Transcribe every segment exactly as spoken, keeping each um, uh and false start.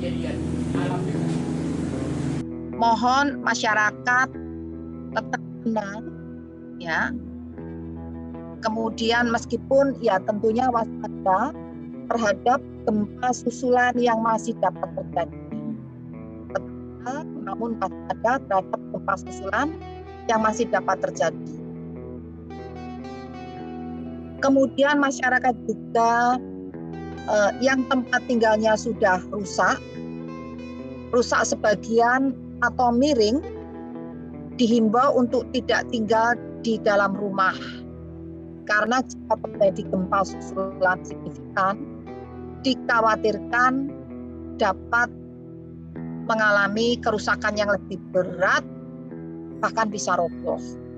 kejadian alam. Mohon masyarakat tetap tenang, ya. Kemudian meskipun ya tentunya waspada terhadap gempa susulan yang masih dapat terjadi, tetap, namun waspada terhadap gempa susulan yang masih dapat terjadi. Kemudian masyarakat juga eh, yang tempat tinggalnya sudah rusak, rusak sebagian atau miring, dihimbau untuk tidak tinggal di dalam rumah. Karena jika terjadi gempa susulan signifikan, dikhawatirkan dapat mengalami kerusakan yang lebih berat, bahkan bisa roboh.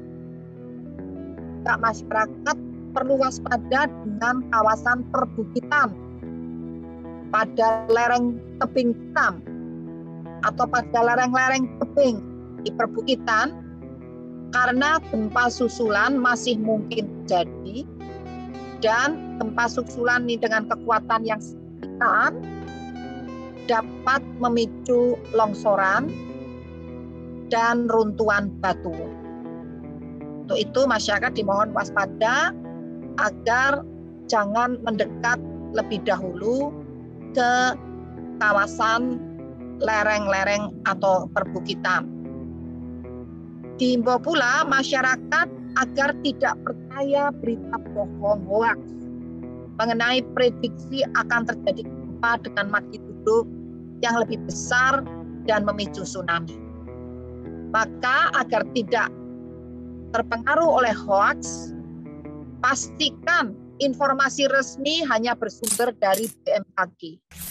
Masyarakat perlu waspada dengan kawasan perbukitan pada lereng tebing hitam atau pada lereng-lereng tebing di perbukitan, karena gempa susulan masih mungkin terjadi, dan gempa susulan ini dengan kekuatan yang signifikan dapat memicu longsoran dan runtuhan batu. Untuk itu masyarakat dimohon waspada agar jangan mendekat lebih dahulu ke kawasan lereng-lereng atau perbukitan. Diimbau pula masyarakat agar tidak percaya berita bohong hoax mengenai prediksi akan terjadi gempa dengan magnitudo yang lebih besar dan memicu tsunami. Maka agar tidak terpengaruh oleh hoax, pastikan informasi resmi hanya bersumber dari B M K G.